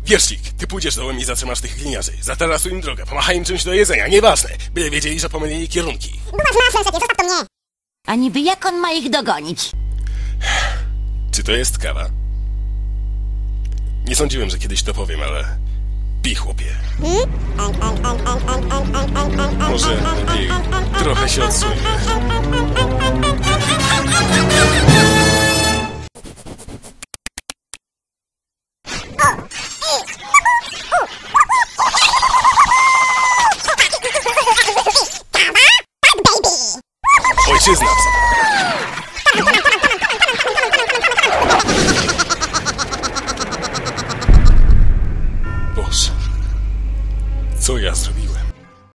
Wierzcik, ty pójdziesz dołem i zatrzymasz tych gliniarzy. Zatarasuj im drogę, pomachaj im czymś do jedzenia, nieważne. Byle wiedzieli, że pomylili kierunki. Zostaw to mnie. A niby jak on ma ich dogonić? Czy to jest kawa? Nie sądziłem, że kiedyś to powiem, ale... Pij, chłopie. Może lepiej trochę się odsunie. Ojczyzna w